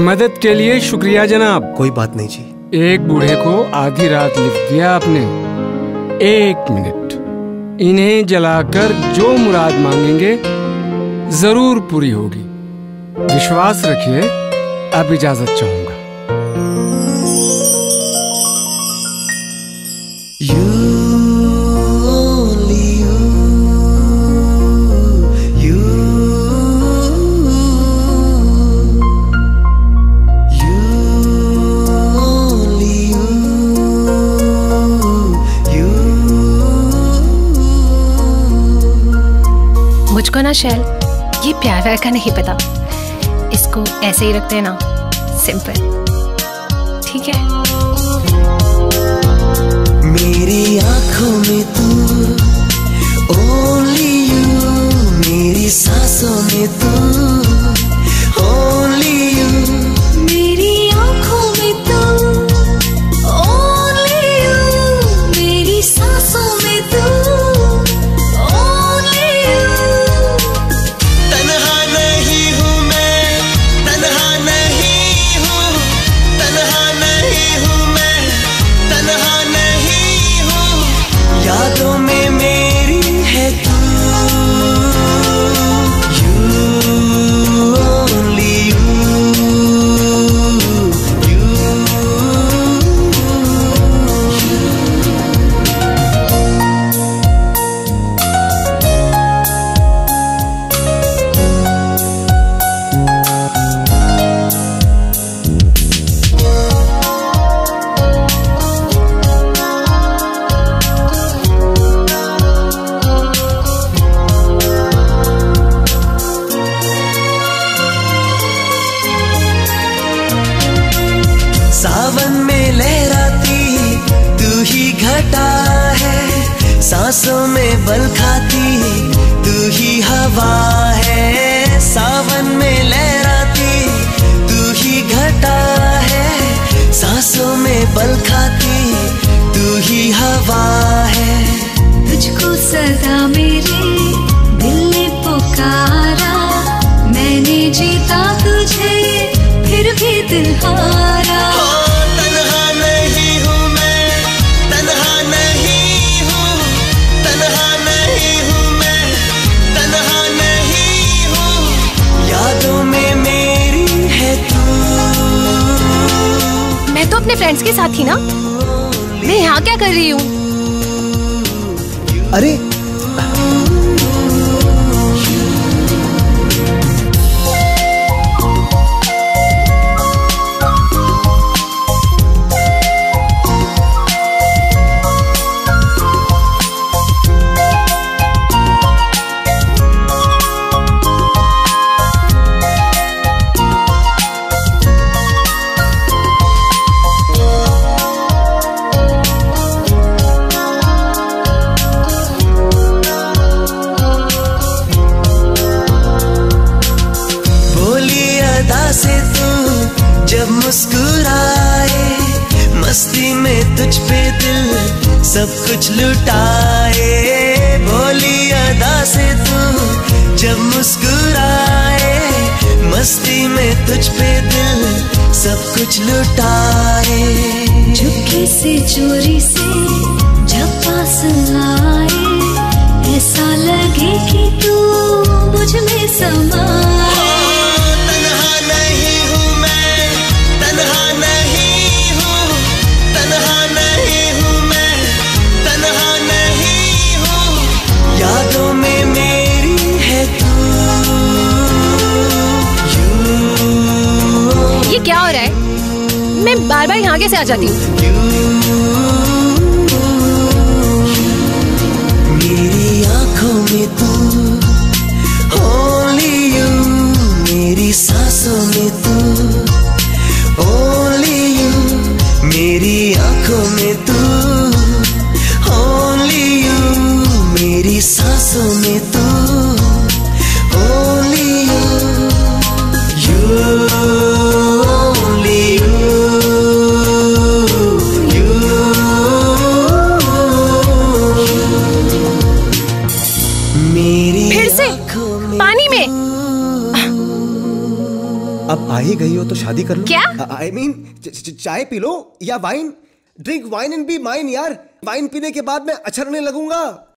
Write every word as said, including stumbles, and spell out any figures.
मदद के लिए शुक्रिया जनाब। कोई बात नहीं जी। एक बूढ़े को आधी रात लिफ्ट दिया आपने। एक मिनट, इन्हें जलाकर जो मुराद मांगेंगे जरूर पूरी होगी। विश्वास रखिए। अब इजाजत चाहूंगा। मुझको ना शैल ये प्यार व्यार का नहीं पता, इसको ऐसे ही रखते हैं ना, सिंपल, ठीक है? मेरी आंखों में तू, ओनली यू, मेरी सांसों में तू, ओनली यू, मेरी आंखों में तू, ओनली यू, मेरी सांसों में तू, यादों में मेरी है तू, you only you, you, सावन में लहराती तू ही घटा है, सांसों में बल खाती तू ही हवा है। सावन में लहराती तू ही घटा है, सांसों में बल खाती तू ही हवा है। तुझको सदा मेरे दिल ने पुकारा, मैंने जीता तुझे फिर भी दिल हारा। मैं तो अपने फ्रेंड्स के साथ ही ना, मैं यहाँ क्या कर रही हूँ? अरे से तू जब मुस्कुराए, मस्ती में तुझ पे दिल सब कुछ लुटाए। भोली अदा से तू जब मुस्कुराए, मस्ती में तुझ पे दिल सब कुछ लुटाए। चुपके से चोरी से जब पास आए, ऐसा लगे कि तू मुझ में समाए। यादों में मेरी है तू, ये क्या हो रहा है? मैं बार बार यहाँ कैसे आ जाती हूँ? मेरी आंखों में तू, ओनली यू, मेरी सांसों में तू, ओनली यू, मेरी आंखों में तू, ओनली यू, मेरी सांसों में तू, only you, you only you, you. मेरी फिर से पानी में अब आ ही गई हो तो शादी कर लो। क्या? आई मीन चाय पी लो या wine. Drink wine and be mine यार। वाइन पीने के बाद मैं अच्छा रहने लगूंगा।